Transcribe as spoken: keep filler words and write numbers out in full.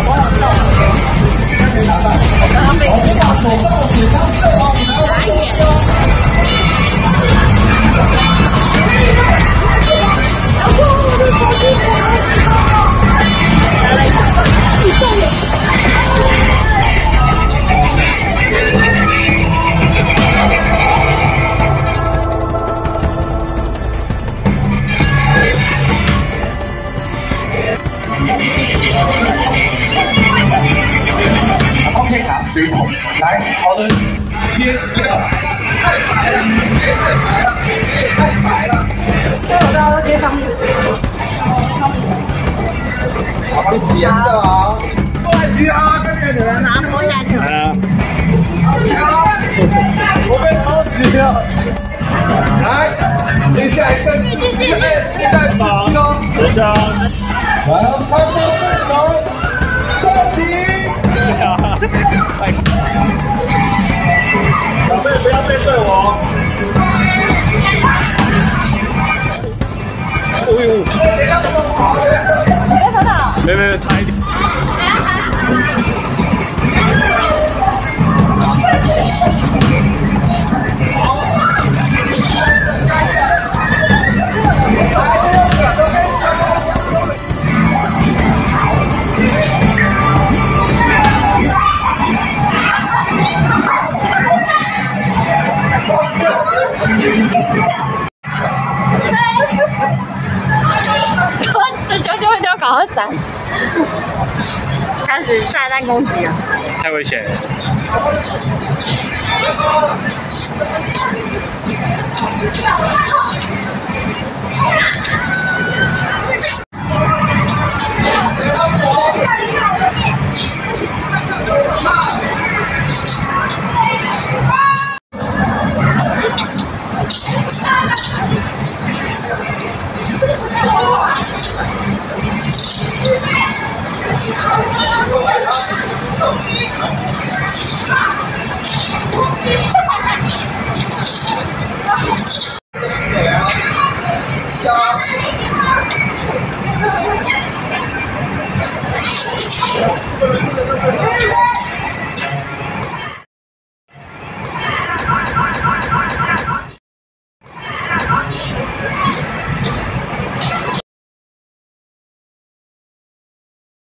然后被洗掉。拿眼。拿来一个，你送我。 方便拿水桶来，好的，接这个。太白了，太白了。所有的这方面。好，帮你颜色啊。过来接啊，这边的人拿拖下去。来啊。我被抄袭了。来，接下来跟现在把等一下。来，开播队长，收起。 小妹不要背对我！哦呦！你要怎么跑的？你别跑到！没没没，差一点。 这九九就搞到闪，开始炸弹攻击了， 太危险了。